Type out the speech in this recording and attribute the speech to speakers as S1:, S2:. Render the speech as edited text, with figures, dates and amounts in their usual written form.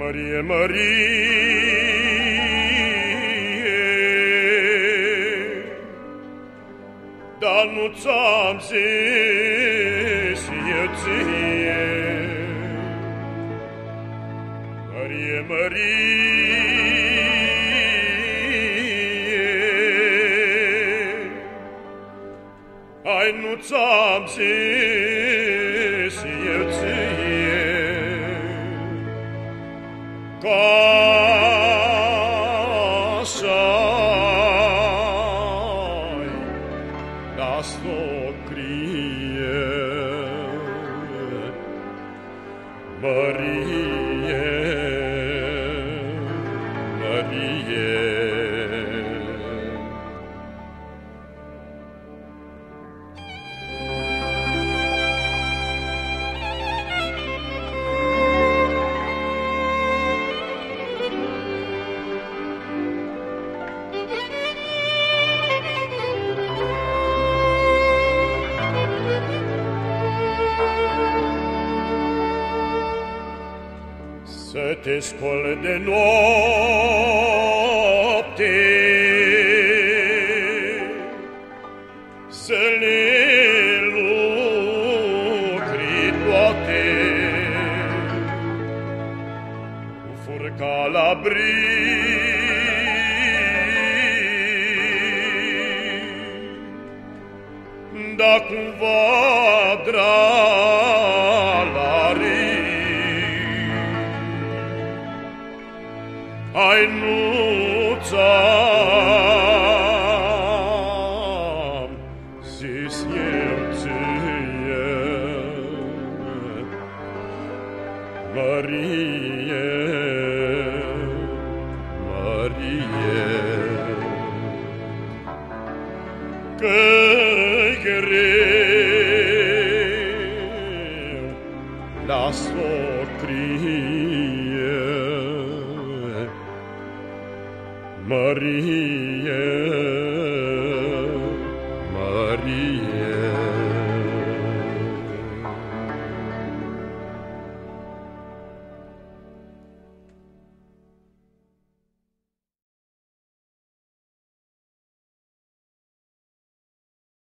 S1: Mărie, Mărie, dar nu ți-am zis eu ție. Mărie, Mărie, ai nu ți-am zis eu ție, ca așa-i la socrie. Mărie, Mărie, să te scol de noapte, să le lucri toate, cu furca la brig, da cumva ai nu ți-am zis eu ție. Mărie, Mărie, că-i greu la socrie. Mărie, Mărie.